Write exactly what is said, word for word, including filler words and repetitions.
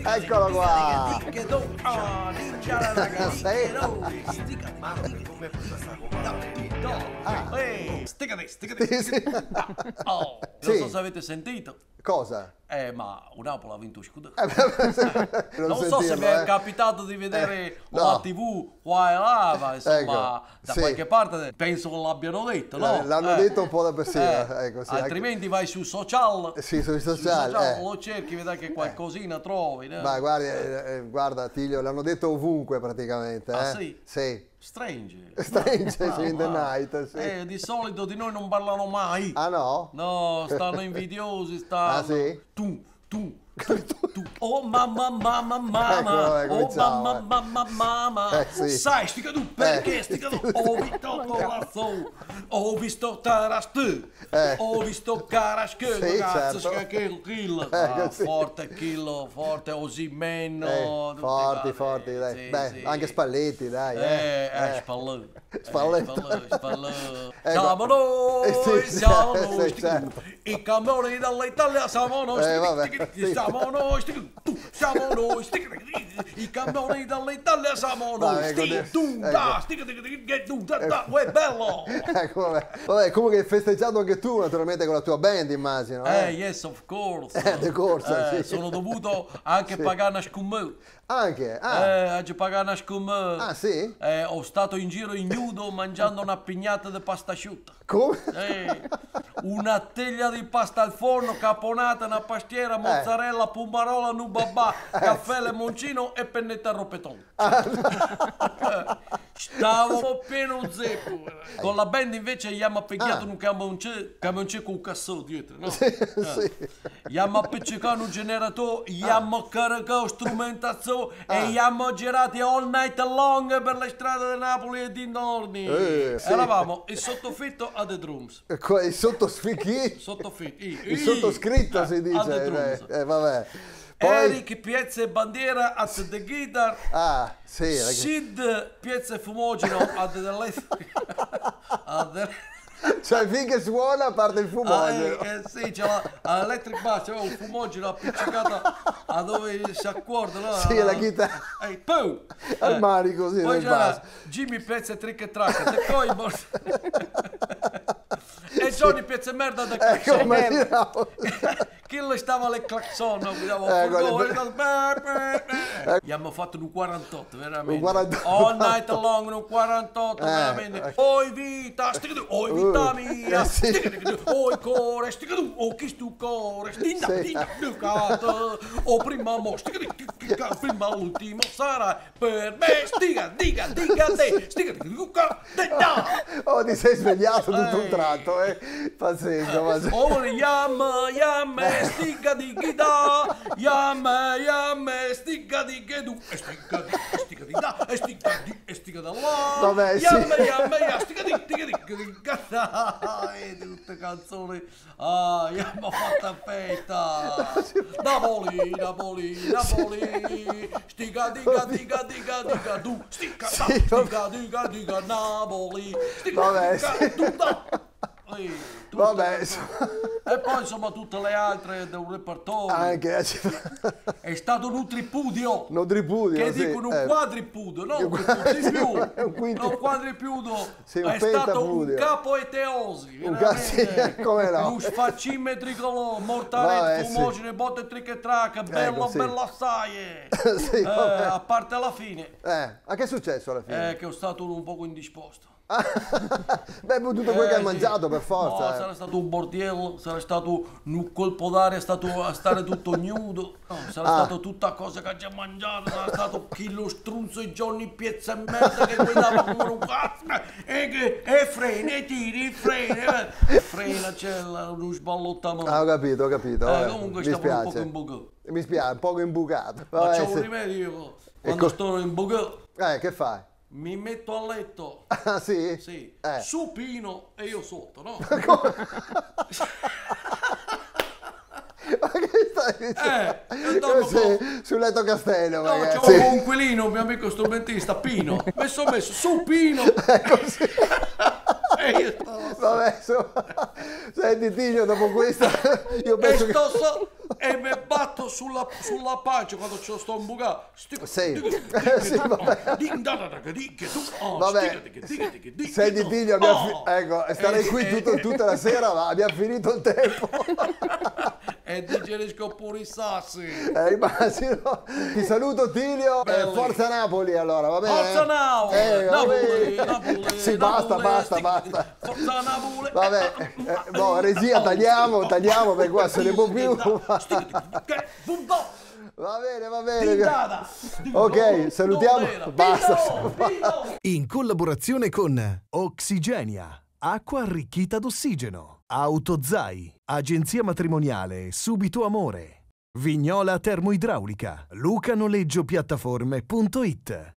Eccolo qua. Sticati, sticati, sticati. Oh, non so se avete sentito. Cosa? Eh, ma un Napoli ha vinto scudetto. Eh, non so se mi è capitato di vedere eh, la no. tivù qua e là, ma insomma, Ecco, da sì. qualche parte penso che l'abbiano detto, no? L'hanno Eh, detto un po' dappertutto. eh, Ecco, sì, altrimenti vai su social. Sì, sui Sui social, eh. lo cerchi, vedrai che qualcosina trovi. No? Ma guardi, eh, eh, guarda Tiglio, l'hanno detto ovunque praticamente. Ah, eh? sì? Sì. Strange. Strange, No, sì, in the no. night, sì. Eh, di solito di noi non parlano mai. Ah no? No, stanno invidiosi, stanno. Ah, sì? Tu, tu, tu, tu. Oh mamma, mamma, Ecco, mamma. ecco, Oh ciao, mamma, eh. mamma, mamma. Eh, sì. Sai, stica tu, perché Eh. stica tu? Ho visto corazzo. Ho visto Tarastu. Eh. Ho visto Carasche, Sì, cazzo, certo. che kill. Ecco, Ah, sì. forte kill, forte Osimeno. Eh, tutti forti, quanti. forti, dai. Sì, Beh, sì. anche Spalletti, dai. Eh, Eh, eh, eh. Spalletti. Spalletti. Eh, Spalletti, Spalletti. Ecco. Siamo noi, Eh, sì, siamo sì, noi, sì, sti- certo. i campioni dall'Italia siamo noi, Eh, sti- vabbè, sti- sì. siamo noi, sti- tu, siamo noi, sti- i campioni dall'Italia siamo noi, Dai, ecco, sti- adesso- tu, ecco. da, sti- che tu, da, da, uè, bello! Ecco, vabbè. Vabbè, comunque hai festeggiato anche tu naturalmente con la tua band, immagino. Eh, Eh, yes, of course. Eh, di corsa, Eh, sì. sono dovuto anche pagare una scommessa. Anche? Ah, Eh, oggi pagare una scommessa. ah sì? Eh, ho stato in giro ignudo mangiando una pignata di pasta asciutta. Come? Eh, una teglia di pasta al forno, caponata, una pastiera, mozzarella, pumarola, nubabà, caffè, limoncino e pennetta a ropeton. Stavo pieno zeppo. Con la band invece gli hanno appiccato Ah. un camionce, camionce con un cassone dietro, no? Sì. Gli hanno appiccicato un generatore, gli hanno caricato strumentazione e gli hanno girati all night long per le strade di Napoli e dintorni. Eh, sì. Eravamo il sottofitto a The Drums. Ecco, il sottoscritti? Sottofitto. i- Il i- sottoscritto eh, si a The dice. Drums. Eh, eh, vabbè. Poi... Eric Piezza e Bandiera at the guitar. Ah, sì. ragazzi. Sid Piezza e Fumogeno at the left. at the... Cioè, finché suona parte il Ah, fumogeno. eh, eh, sì, c'è la all'electric bass, c'era un fumogeno appiccicato a dove si accorda, no? Sì, la chitarra. Ehi, pum! Al Eh, manico, sì, Poi nel c'era basso. Jimmy Pezza e Trick e Track, e poi e Johnny Pezza e Merda da Ecco, Claxon. immaginavo. Chi le stava alle clacson, guidavo Ecco, furgone, le- dal- beh, beh, beh. Gli abbiamo fatto un quarantotto, veramente. Un quarantotto. All night long, un quarantotto, Eh, veramente. ecco. Oi vita, stica tu, oi vita Uh, mia, eh, sì. stica tu, oi cuore, stica tu, oh chi stu cuore, stinda, Sì. stinda, ducato, oh prima mo, stica tu, chi- chi- prima l'ultimo sarà per me, stica, dica, dica te, stica tu, duca, te da. Oh, ti sei svegliato tutto un Ehi. tratto, eh? Pazienza, pazienza. Oh, yam, yam, sticca di chida, yam, yam, sticca di chedu, e sticca di, e sticca di da, e sticca di, e sticca da là, Vabbè, sì. yam, yam, yam, sticca di, sticca di, sticca di, cazzo, e tutte canzoni, ah, yam, fatta fetta, Napoli, Napoli, Napoli, sticca, dica, dica, dica, dica, du, sticca, da, Sì, sticca, dica, dica, Napoli, sticca, Vabbè, dica, sì. tu, da. Ehi, tutte Vabbè, le- insomma. e poi insomma tutte le altre del repertorio. Anche eh, È stato un tripudio non tripudio, che sì, dicono un eh. quadripudio, no? Un Un qua- di più. è un quinti- No, un quadripudio Sì, un è stato un pentapudio. capo eteosi. Un ca- sì, come no. Un sfaccimetricolo, Vabbè, mortaretto, sì. fumogene, botte trick e track, bello, sì. bello assai. eh. Sì, Eh, vabbè. a parte la fine, Eh, ma che è successo alla fine? eh, che ho stato un poco indisposto. Beh, tutto quello che Eh, hai sì. mangiato per forza. No, eh. sarà stato un bordello, sarà stato un colpo d'aria, stato a stare tutto nudo, no, sarà Ah. stato tutta cosa che ha già mangiato, sarà stato chi lo strunzo e Johnny Piezza e merda che guidava come un cazzo e che e frena e tiri, frena, eh. frena c'è la- uno sballottamento. Ah, ho capito, ho capito. Eh, vabbè, comunque mi stavo un spiace. poco imbucato. Mi spiace, un poco imbucato. Ma Vabbè, c'è un sì. rimedio io, quando co- sto imbucato, Eh, che fai? mi metto a letto. Ah, sì? Sì, Eh. supino e io sotto, no? Ma che stai dicendo? Eh, e dopo Sì, sul letto Castello, No, magari. c'ho Sì. un coinquilino, un mio amico strumentista, Pino. Mi sono messo su Pino. Ecco, sì. E io stavo Vabbè, insomma, senti Tilio, dopo questa io E penso che... sto so, e mi batto sulla, sulla pancia quando ce lo sto imbucato. Sì, sì, vabbè. Vabbè, senti Tilio, abbiamo fi- ecco, starei qui tutto- tutta la sera, ma abbiamo finito il tempo. E digerisco pure i sassi. Eh, immagino. Ti saluto Tilio, e Belli. forza Napoli allora, va bene? Forza Napoli, Eh, va Napoli, bene. Napoli, Sì, basta, Napoli, basta, sti- basta. Forza Napoli. Vabbè, eh, boh, regia, tagliamo, tagliamo perché qua se ne può più. Va bene, va bene. Ok, salutiamo. Basta. In collaborazione con Oxigenia, acqua arricchita d'ossigeno, Autozai, agenzia matrimoniale Subito Amore, Vignola Termoidraulica, Luca Noleggio Piattaforme punto it.